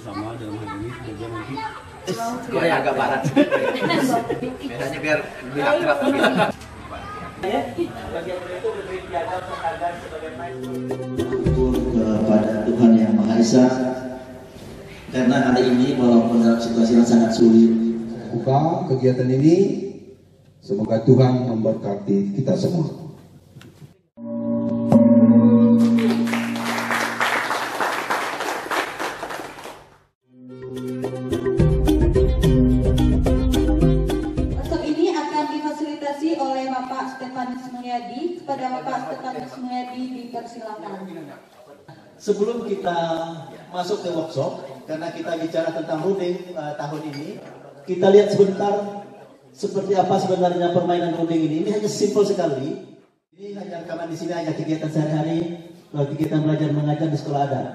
bersama dalam hal ini sebagai nanti Korea agak barat. Bedanya biar lebih akrab gitu. Bagian itu lebih dianggap penghargaan sebagai kepada Tuhan Yang Maha Esa, karena hari ini walaupun dalam situasi yang sangat sulit buka kegiatan ini, semoga Tuhan memberkati kita semua. Oleh Bapak Stefanus Mulyadi. Kepada Bapak Stefanus Mulyadi dipersilakan. Sebelum kita masuk ke workshop, karena kita bicara tentang ruding tahun ini, kita lihat sebentar seperti apa sebenarnya permainan ruding ini. Ini hanya simpel sekali. Ini hanya rekaman di sini, hanya kegiatan sehari-hari, kegiatan belajar mengajar di sekolah adat.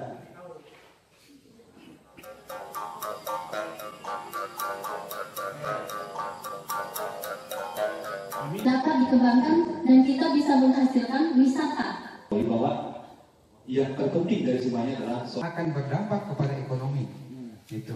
Dapat dikembangkan dan kita bisa menghasilkan wisata. Bahwa yang terpenting dari semuanya adalah akan berdampak kepada ekonomi. Itu.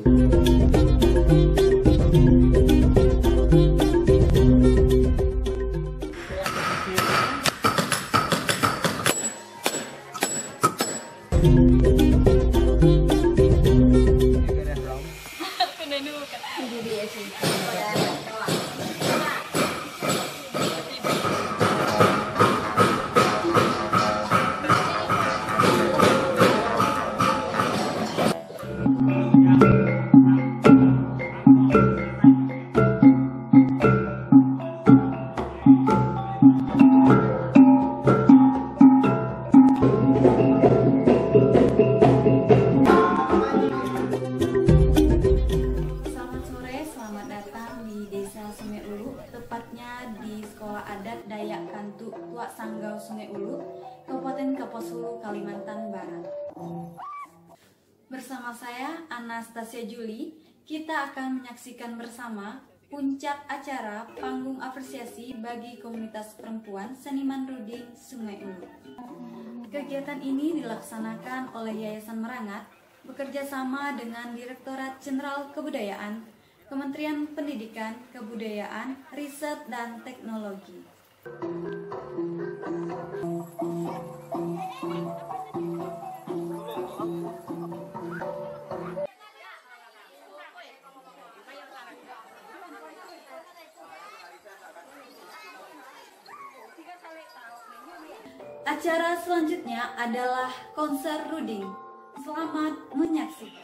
Tepatnya di Sekolah Adat Dayak Kantu Tuak Sanggau Sungai Ulu, Kabupaten Kapuas Hulu, Kalimantan Barat. Bersama saya Anastasia Juli, kita akan menyaksikan bersama puncak acara panggung apresiasi bagi komunitas perempuan seniman ruding Sungai Ulu. Kegiatan ini dilaksanakan oleh Yayasan Merangat bekerja sama dengan Direktorat Jenderal Kebudayaan, Kementerian Pendidikan, Kebudayaan, Riset, dan Teknologi. Acara selanjutnya adalah konser ruding. Selamat menyaksikan.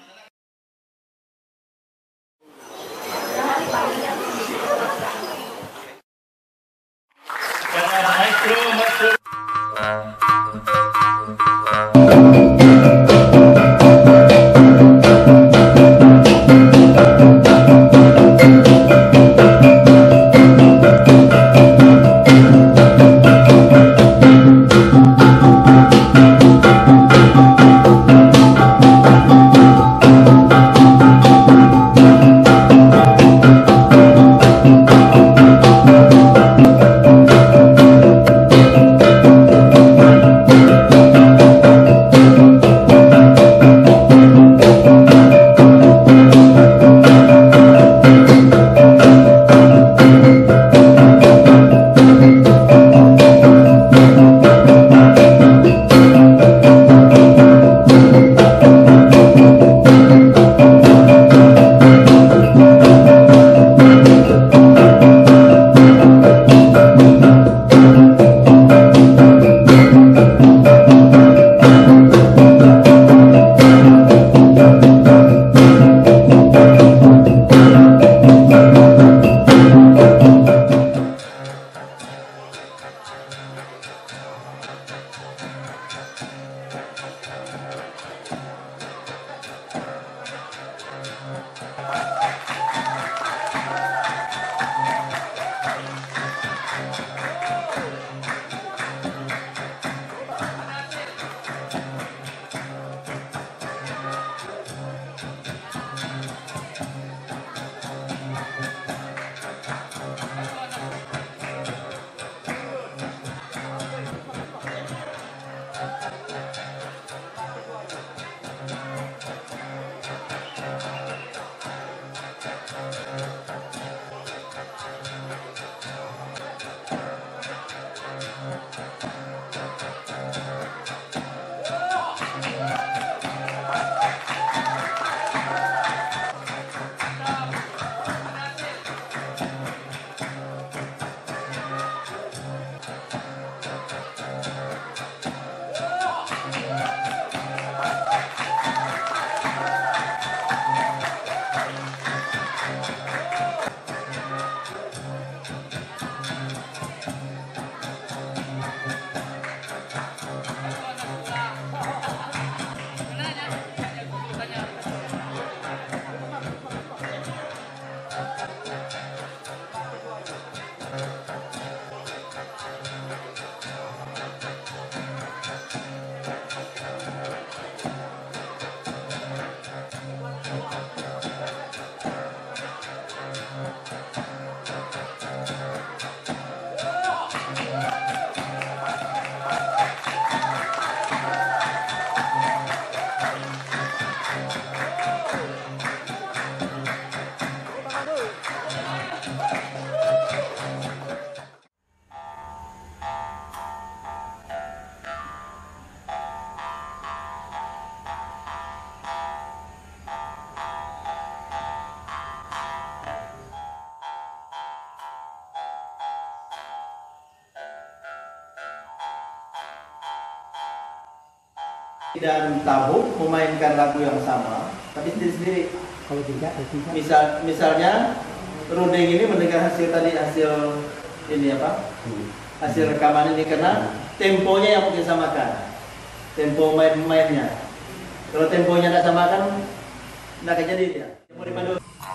Dan tabung memainkan lagu yang sama, tapi sendiri-sendiri. Kalau tidak, Misalnya Ruding ini mendengar hasil ini apa? Hasil rekaman ini karena temponya yang mungkin samakan, tempo mainnya. Kalau temponya tidak samakan, tidak akan jadi dia. Mau dipandu.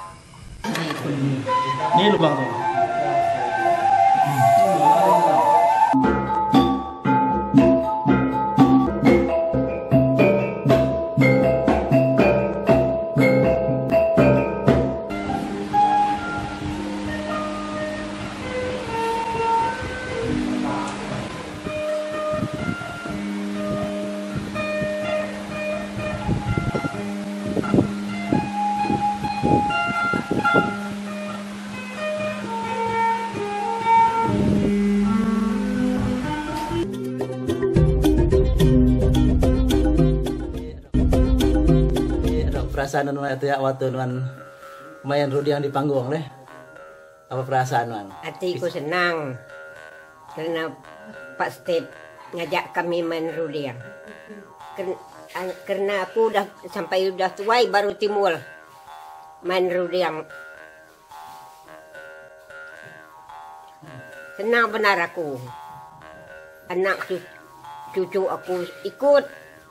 Ini lubang tuh. Perasaan nuan itu ya waktu nuan main rudi yang di panggung deh. Apa perasaan nuan? Hatiku senang karena Pak Step ngajak kami main rudi. Karena aku udah tua baru timbul main rudi yang senang benar aku. Anak cucu aku ikut.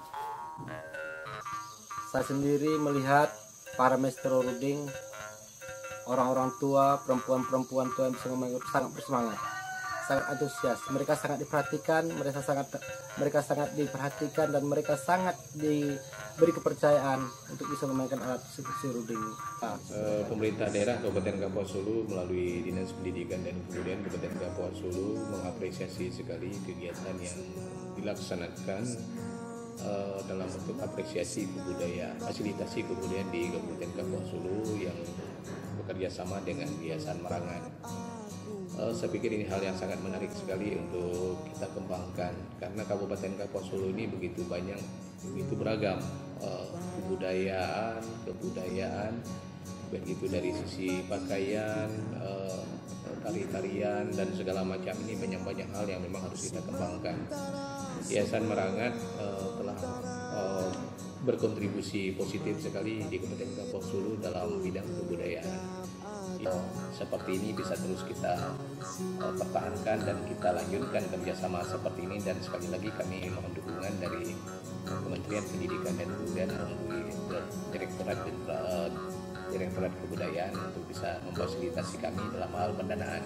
Saya sendiri melihat para maestro ruding, orang-orang tua, perempuan-perempuan tua yang bisa sangat bersemangat, sangat antusias. Mereka sangat diperhatikan, mereka sangat diperhatikan dan mereka sangat diberi kepercayaan untuk bisa memainkan alat musik ruding. Pemerintah daerah Kabupaten Kapuas Hulu melalui Dinas Pendidikan dan Kebudayaan Kabupaten Kapuas Hulu mengapresiasi sekali kegiatan yang dilaksanakan dalam bentuk apresiasi kebudayaan, fasilitasi kebudayaan di Kabupaten Kapuas Hulu yang bekerja sama dengan Yayasan Marangan. Saya pikir ini hal yang sangat menarik sekali untuk kita kembangkan karena Kabupaten Kapuas Hulu ini begitu banyak, begitu beragam kebudayaan, baik itu dari sisi pakaian, tari-tarian dan segala macam. Ini banyak hal yang memang harus kita kembangkan. Yayasan Marangan telah berkontribusi positif sekali di Kabupaten Kapuas Hulu dalam bidang kebudayaan. Seperti ini bisa terus kita pertahankan dan kita lanjutkan kerjasama seperti ini, dan sekali lagi kami mohon dukungan dari Kementerian Pendidikan dan Kebudayaan melalui Direktorat Kebudayaan untuk bisa memfasilitasi kami dalam hal pendanaan.